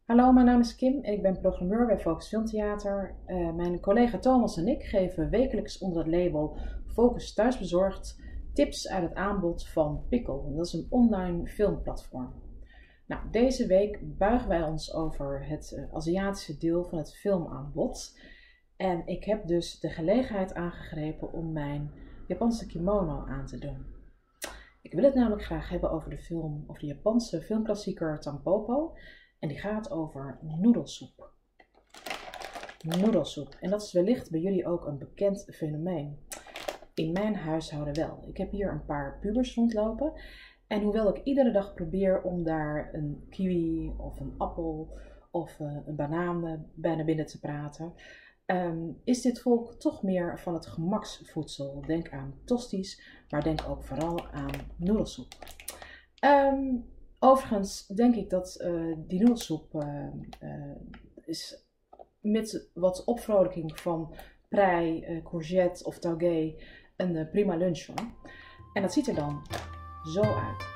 Hallo, mijn naam is Kim en ik ben programmeur bij Focus Filmtheater. Mijn collega Thomas en ik geven wekelijks onder het label Focus Thuisbezorgd tips uit het aanbod van Pickle. Dat is een online filmplatform. Nou, deze week buigen wij ons over het Aziatische deel van het filmaanbod. En ik heb dus de gelegenheid aangegrepen om mijn Japanse kimono aan te doen. Ik wil het namelijk graag hebben over de Japanse filmklassieker Tampopo. En die gaat over noedelsoep. Noedelsoep. En dat is wellicht bij jullie ook een bekend fenomeen. In mijn huishouden wel. Ik heb hier een paar pubers rondlopen. En hoewel ik iedere dag probeer om daar een kiwi of een appel of een banaan bij naar binnen te praten, is dit volk toch meer van het gemaksvoedsel. Denk aan tosties, maar denk ook vooral aan noedelsoep. Overigens denk ik dat die noedelsoep is met wat opvrolijking van prei, courgette of taugé een prima lunch van. En dat ziet er dan zo uit.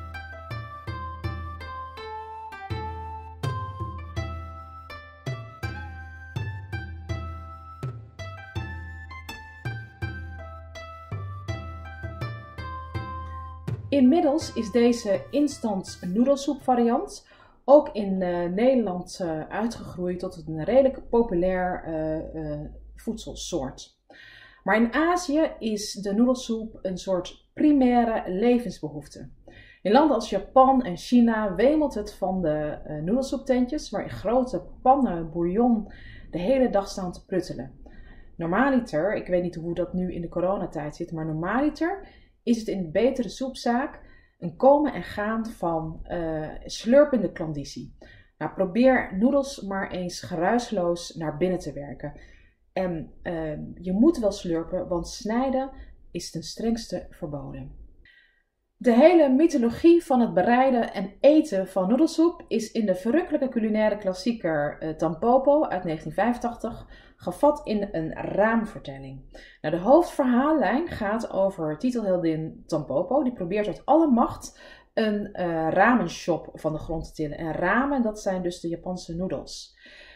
Inmiddels is deze instant noedelsoep variant ook in Nederland uitgegroeid tot een redelijk populair voedselsoort. Maar in Azië is de noedelsoep een soort primaire levensbehoefte. In landen als Japan en China wemelt het van de noedelsoeptentjes waar in grote pannen bouillon de hele dag staan te pruttelen. Normaaliter, ik weet niet hoe dat nu in de coronatijd zit, maar normaaliter is het in de betere soepzaak een komen en gaan van slurpende klandizie. Nou, probeer noedels maar eens geruisloos naar binnen te werken. En je moet wel slurpen, want snijden is ten strengste verboden. De hele mythologie van het bereiden en eten van noedelsoep is in de verrukkelijke culinaire klassieker Tampopo uit 1985 gevat in een raamvertelling. Nou, de hoofdverhaallijn gaat over titelheldin Tampopo. Die probeert uit alle macht een ramenshop van de grond te tillen. En ramen, dat zijn dus de Japanse noedels.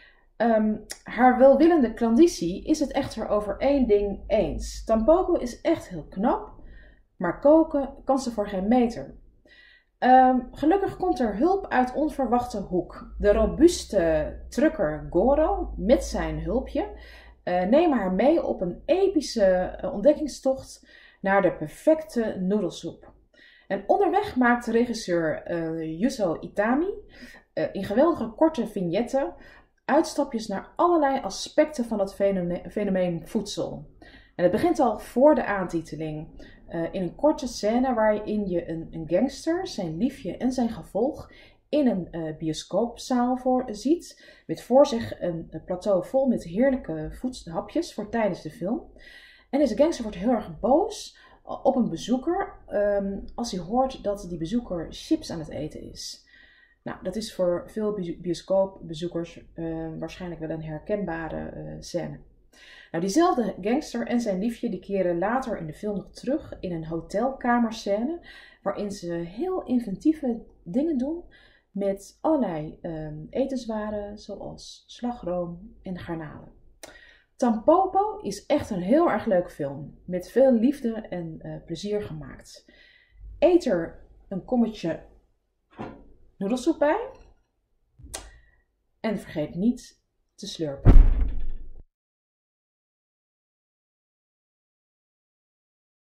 Haar welwillende klandizie is het echter over één ding eens. Tampopo is echt heel knap, maar koken kan ze voor geen meter. Gelukkig komt er hulp uit onverwachte hoek. De robuuste trucker Goro met zijn hulpje nemen haar mee op een epische ontdekkingstocht naar de perfecte noedelsoep. En onderweg maakt regisseur Yuzo Itami in geweldige korte vignetten uitstapjes naar allerlei aspecten van het fenomeen voedsel. En het begint al voor de aantiteling. In een korte scène waarin je een gangster, zijn liefje en zijn gevolg in een bioscoopzaal ziet. Met voor zich een plateau vol met heerlijke hapjes voor tijdens de film. En deze gangster wordt heel erg boos op een bezoeker als hij hoort dat die bezoeker chips aan het eten is. Nou, dat is voor veel bioscoopbezoekers waarschijnlijk wel een herkenbare scène. Nou, diezelfde gangster en zijn liefje die keren later in de film nog terug in een hotelkamerscène waarin ze heel inventieve dingen doen met allerlei etenswaren zoals slagroom en garnalen. Tampopo is echt een heel erg leuk film met veel liefde en plezier gemaakt. Eet er een kommetje noedelsoep bij en vergeet niet te slurpen.